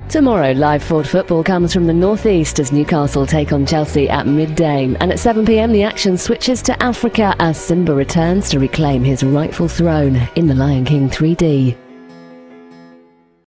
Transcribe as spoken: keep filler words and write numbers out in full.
Tomorrow, live Ford football comes from the northeast as Newcastle take on Chelsea at midday. And at seven p m the action switches to Africa as Simba returns to reclaim his rightful throne in The Lion King three D.